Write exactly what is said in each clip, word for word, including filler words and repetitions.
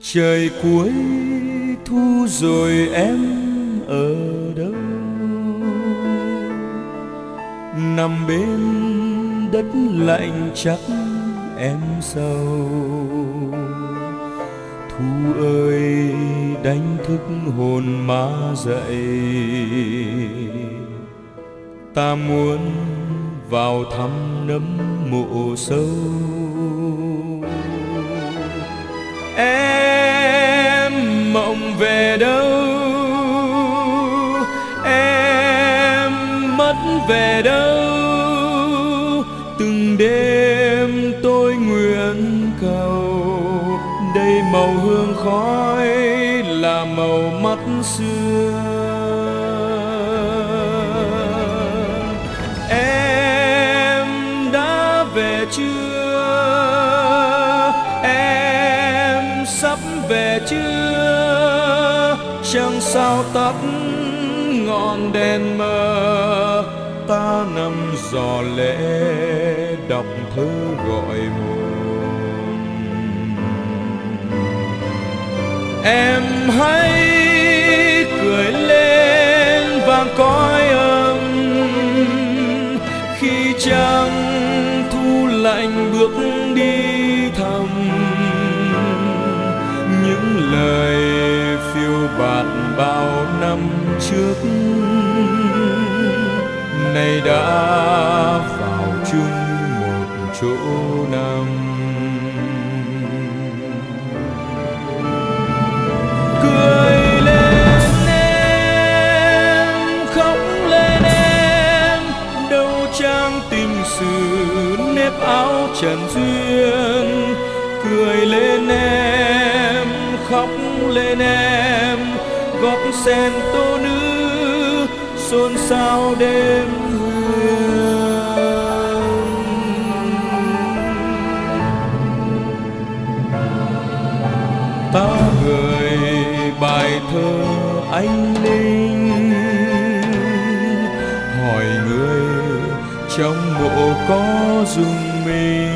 Trời cuối thu rồi em ở đâu? Nằm bên đất lạnh chắc em sầu. Thu ơi đánh thức hồn má dậy, ta muốn vào thăm nấm mộ sâu. Em mộng về đâu? Em mất về đâu? Từng đêm tôi nguyện cầu, đây màu hương khói là màu mắt xưa. Em đã về chưa? Em sắp về chưa? Chẳng sao tắt ngọn đèn mờ, ta nằm giò lẽ đọc thơ gọi hồn. Em hãy cười lên vang cõi âm, khi trăng thu lạnh bước đi thầm. Những lời phiêu bạt bao năm trước nay đã vào chung một chỗ nằm. Cười lên em, khóc lên em, đâu trang tình sự nếp áo trần duyên. Cười lên em, khóc lên em, gót sen tô nữ xôn xao đêm hương. Ta gửi bài thơ anh linh, hỏi người trong mộ có dùng mình.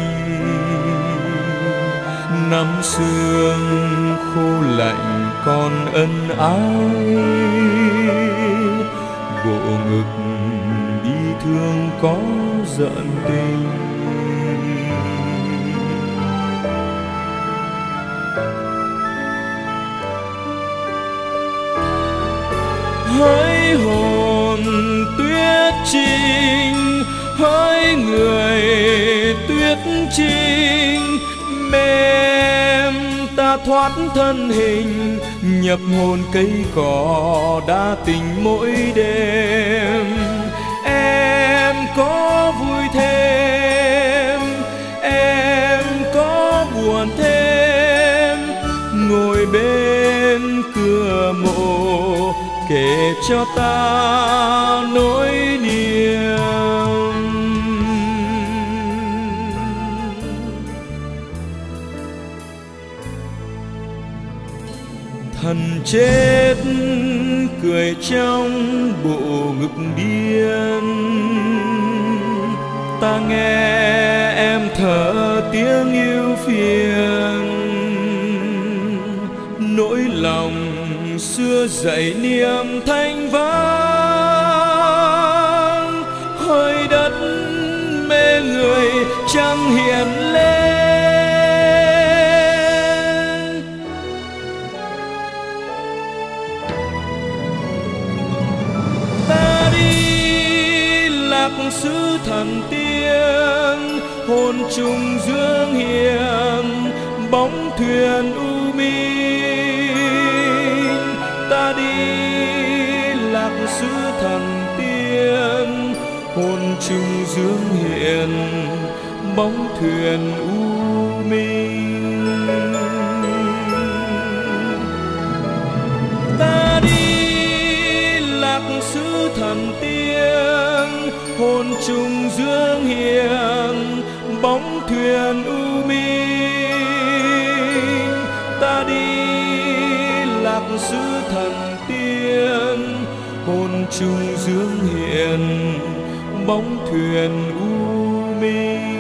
Năm sương khô lạnh còn ân ái, bộ ngực bi thương có giận tình. Hỡi hồn tuyết trinh, hỡi người tuyết trinh, mềm ta thoát thân hình, nhập hồn cây cỏ đã tình mỗi đêm. Em có vui thêm, em có buồn thêm, ngồi bên cửa mộ kể cho ta nỗi niềm. Thần chết cười trong bộ ngực điên, ta nghe em thở tiếng yêu phiền. Nỗi lòng xưa dậy niềm thanh vang, hơi đất mê người chẳng hiện lên. Ta đi lạc xứ thần tiên, hồn trùng dương hiền, bóng thuyền u minh. Ta đi lạc xứ thần tiên, hồn trùng dương hiền, bóng thuyền u minh. Ta đi lạc xứ thần tiên, hồn trùng dương hiền, bóng thuyền u minh. Ta đi lạc xứ thần tiên, hồn trùng dương hiền, bóng thuyền u minh.